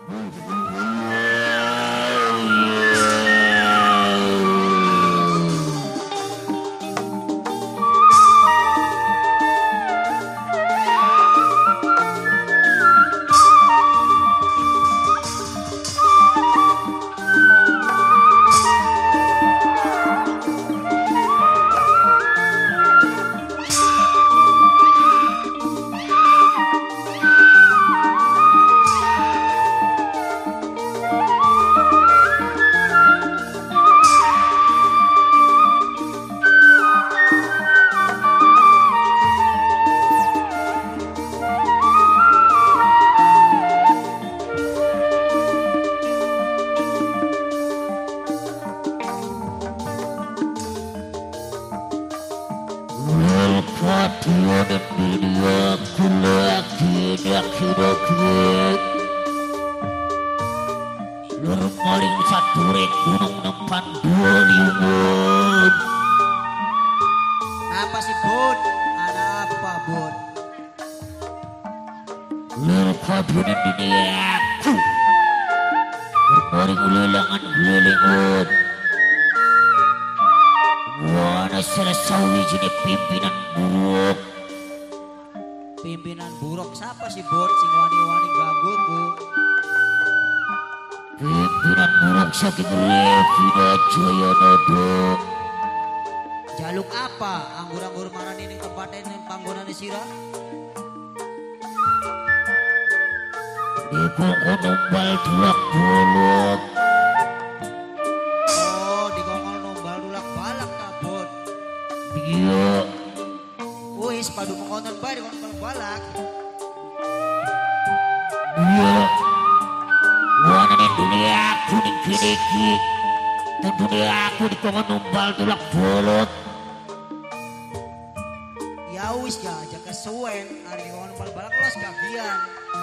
Apa sih Bud? Ada apa Bud? Lerpadunan duniaku berbaring ulelangan gelelengut wana selesawi jenis pimpinan buruk. Pimpinan buruk siapa sih Bud? Sing wani-wani gangguku. Pimpinan buruk saking Revina Jayanada. Jaluk apa? Anggur-anggur maran ini tempatnya ini panggonan di sirah? Dikongkon nombal tulak bolok. Oh, dikongkon nombal tulak balak tak Bud? Iya. Wih, sepadu mengkonten bayi dikongkon balak. Iya. Wana nih dunia aku nih kini. Dan dunia aku dikongkon nombal tulak bolok. Ya wis ya aja kesuwen hari dikongkon nombal balak los gagian.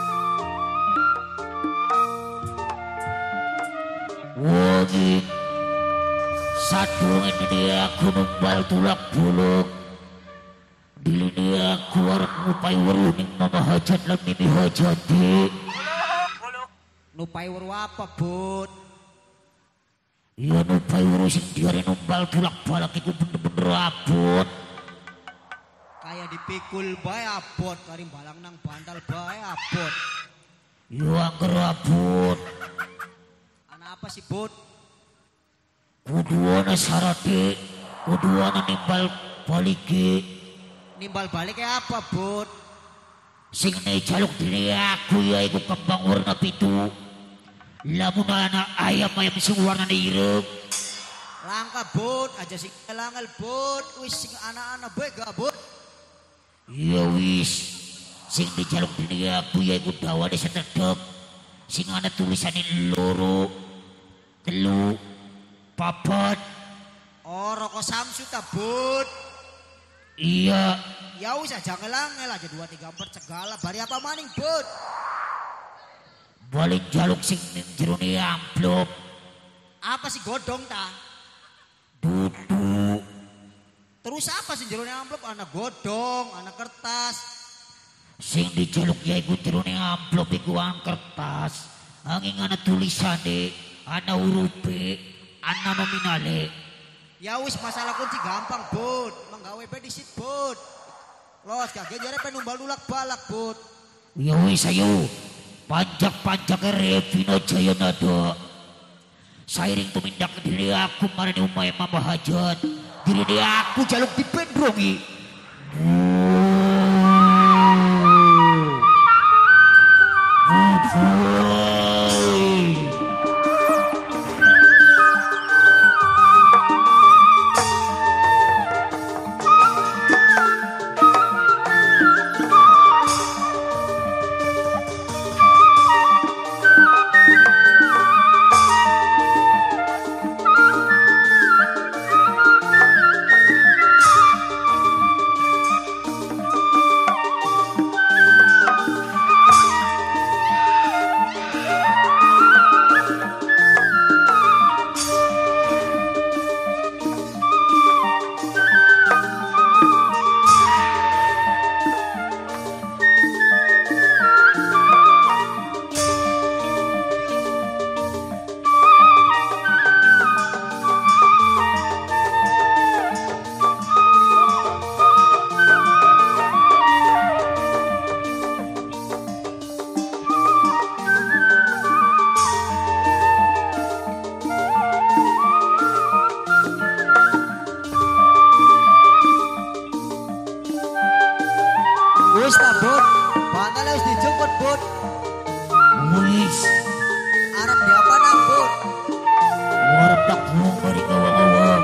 Wagi satu ini aku nombal tulak buluk di lini aku harap ngupai waruning mama hajat lam nini hajati. Nupai waru apa Bud? Iya nupai waru sing diari nombal tulak balak iku bener-bener abot. Kayak dipikul bae abot kari balang nang bantal bae abot. Iya angker abot. Apa sih Bud? Kuduana sarate, kuduana nimbal baliki. Nimbal baliknya apa Bud? Sing jaluk diri aku ya iku kembang warna pitu. Lamun anak ayam sing warna ireng. Langka Bud, aja sing langal Bud. Wis sing anak-anak bae gak Bud? Iya wis. Sing dijaluk diri aku ya iku dawane setedek. Sing ana tulisane loro. Telu, papat. Oh rokok Samsu tak Bud? Iya. Ya wis aja ngelangel aja 2, 3, 4 segala. Bari apa maning Bud? Balik jaluk sing jerone amplop. Apa sih godong ta? Dudu. Terus apa sih jerone amplop? Anak godong, anak kertas. Sing dijaluk ya iku jerone amplop iku kertas. Angin ana tulisane. Ana urupe, ana nominale. Ya wis masalah kunci gampang Bud. Menggawe pedisit Bud. Los kagak jare penumbal nulak balak Bud. Ya wis ayo. Panjak-panjak Revina Jayanada. Sairing tumindak diri aku marani umay mama hajat. Diri aku jaluk dipendrongi. sukut bud. Wis Arab di apa nang bud? warap tak buang bari ngawang-ngawang.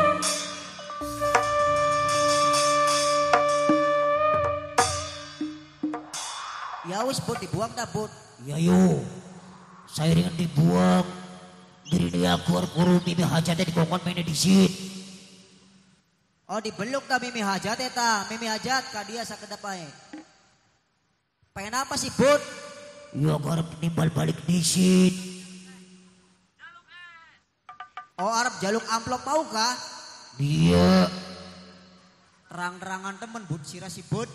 Ya wis bud dibuang dah bud. Ya yo, saya ringan dibuang. Diri dia keluar kuru mimi hajatnya di kokon mainnya di sit. Oh dibeluk dah mimi hajat eta. Mimi hajat kadia sakedap ae. Pengen apa sih bud? Ya garap nimbal balik di sit. Oh Arab jaluk amplop mau kah? Dia Terang-terangan temen bud sira si bud.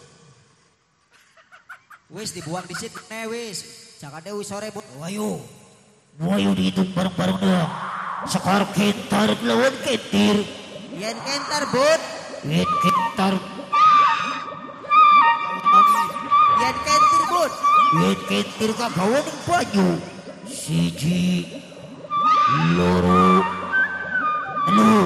Wis dibuang di sit wis. Jakade wis sore bud. wayo, wayo dihitung bareng-bareng dah. Sekar kentar lawan kentir. Yen kentar bud. Yen kentar, Yen kentir bud. yen kentir kagawan ng banyo. Siji, loro, telu.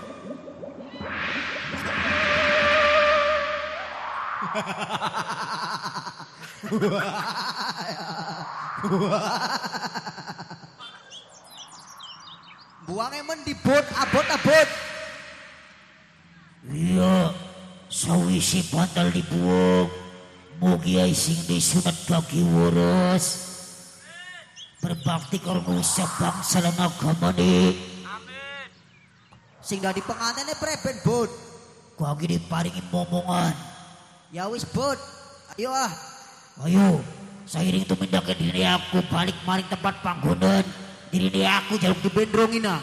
Buang emen di bud abot-abot. Iya, sawisi bantal dibuang. Mugi ay sing disunat kaki waras. Berbakti karo ngusap bangsa lang agama ni. Sing dari pengantinnya preben bud. Kagi diparingi momongan. Ya wis bud. Ayo ah. Ayo, sairing tumindak ke diri aku balik maring tempat panggonan. Diri aku jaluk Dibendrongin ah.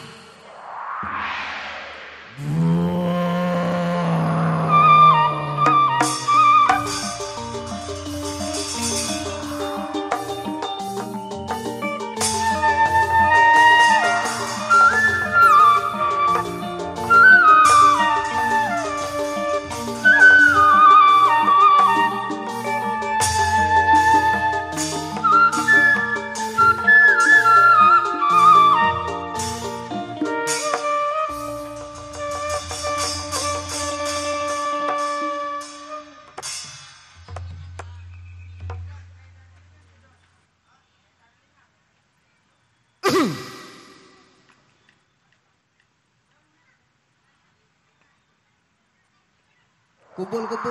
Kumpul.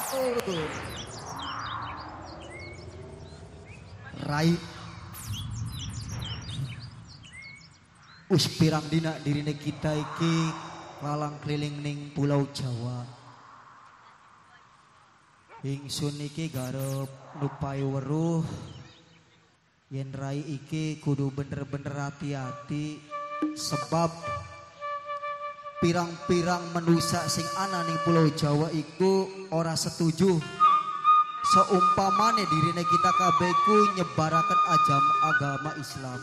Rai. Wis pirang dina dirine kita iki lalang keliling ning Pulau Jawa. Ingsun iki garep nupai weruh yen rai iki kudu bener-bener hati-hati sebab pirang-pirang manusia sing ana ning Pulau Jawa iku ora setuju seumpamane dirine kita kabeh iku nyebaraken agama Islam.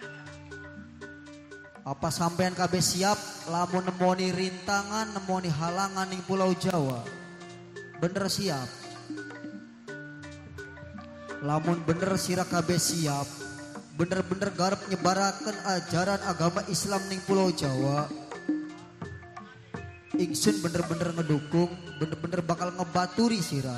Apa sampean kabeh siap lamun nemoni rintangan, nemoni halangan ning Pulau Jawa? Bener siap. Lamun bener sira kabeh siap, bener-bener garap nyebaraken ajaran agama Islam ning Pulau Jawa. Ingsun bener-bener ngedukung, bener-bener bakal ngebaturi sira.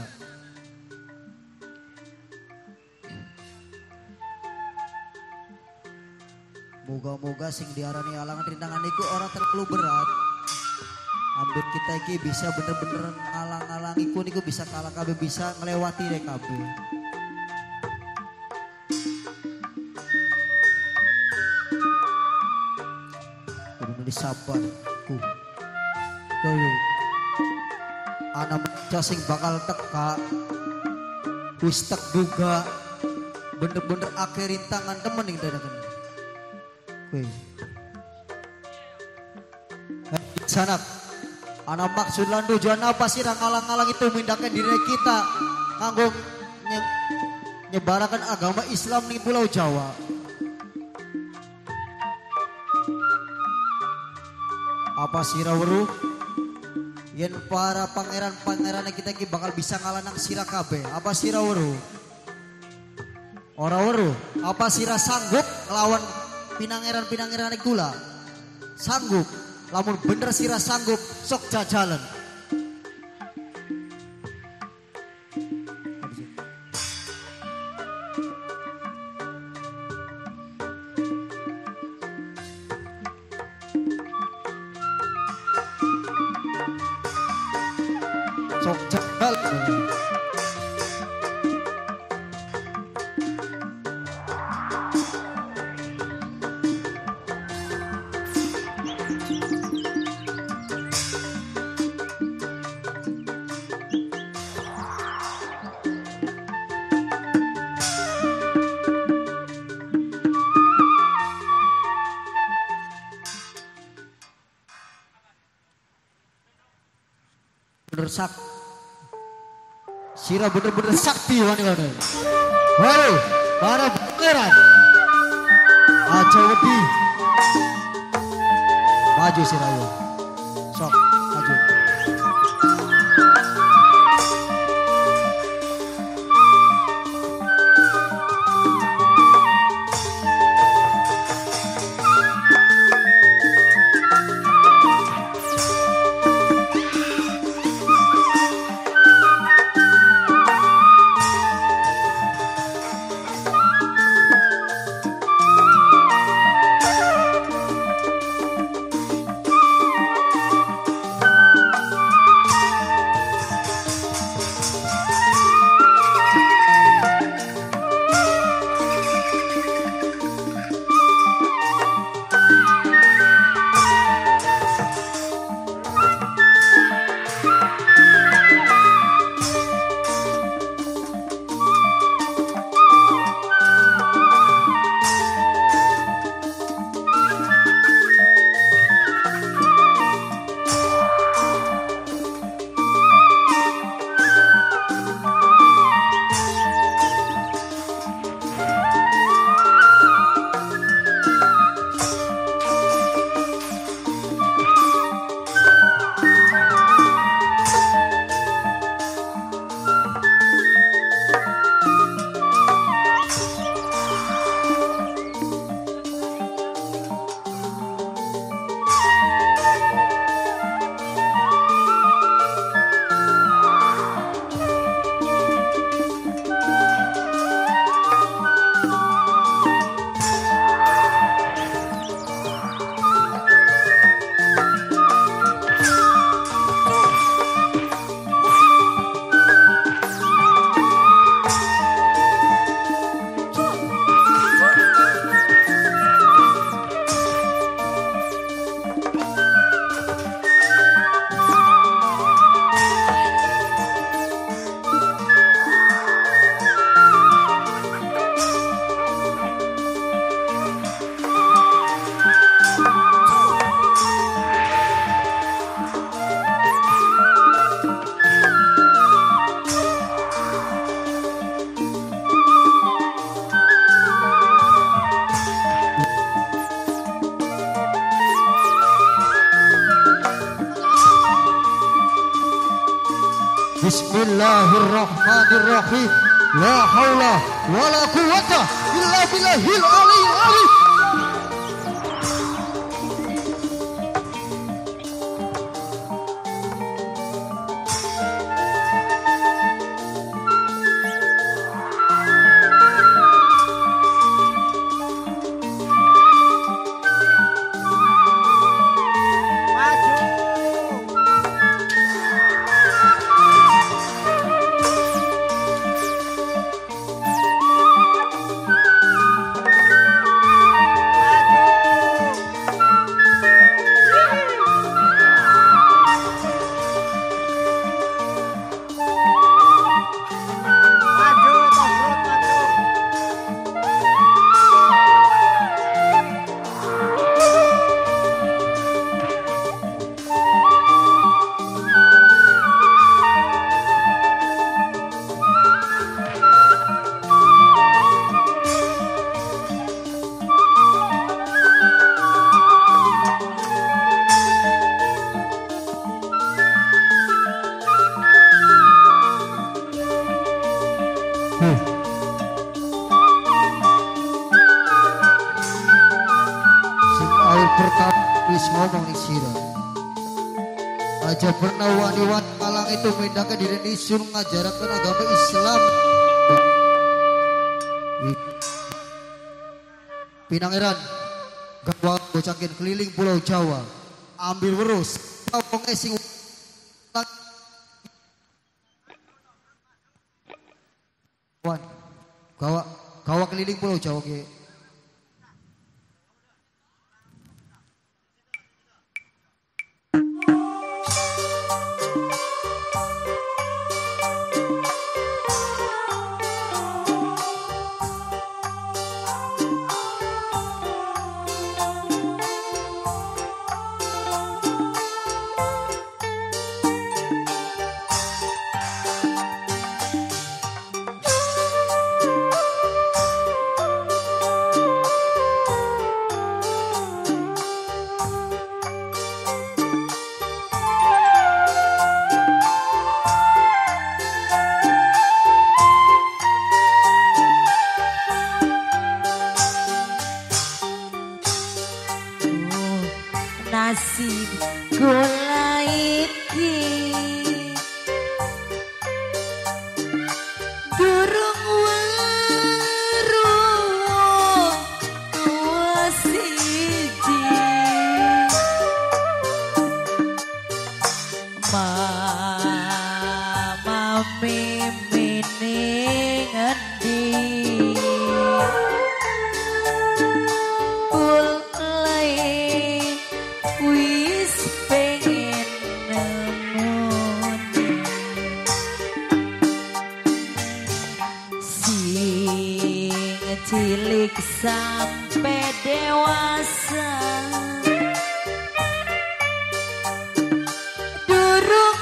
Moga-moga sing diarani halangan rintangan iku ora terlalu berat. Ambil kita iki bisa bener-bener ngalang-alangi ku niku bisa kalah kabeh, bisa ngelewati deh kabeh. Kudu sabar ku. Dulu anak manusia sing bakal teka wis tek duga bener-bener akhir rintangan temen ing dadakan. Weh. Sanak anak maksud lan tujuan apa sih ngalang-ngalang itu mindahkan diri kita nganggo nyebarakan agama Islam ning Pulau Jawa. Apa sira weruh yen para pangeran-pangeran kita iki bakal bisa ngalanang sira kabeh? Apa sira weruh? Ora weruh. Apa sira sanggup nglawan pinangeran-pinangeran kula? Sanggup. Lamun bener sira sanggup sok jajalan. Sok jagal. Bener sak Sira bener-bener sakti wani-wani. Waduh, para pangeran aja wedi maju Sira yo sok maju. Bismillahirrahmanirrahim. La haula wala quwata illa billahil aliyyil azim. Ngomong nih sira aja pernah wani-wani malang itu medaka diri nisun ngajarakan agama Islam Pinangeran gawa bocakin keliling pulau Jawa ambil werus ngomong esing keliling Pulau Jawa ge. Nasib kula iki durung weruh tua siji mama mimine ngendi wis pengen nemoni sing cilik sampai dewasa durung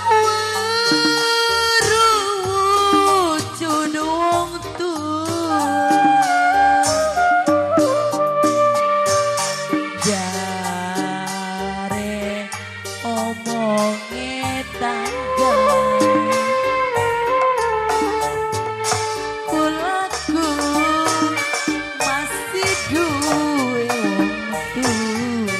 weruh wujud wong tua omonge tangga kulaku masih duwe wong tua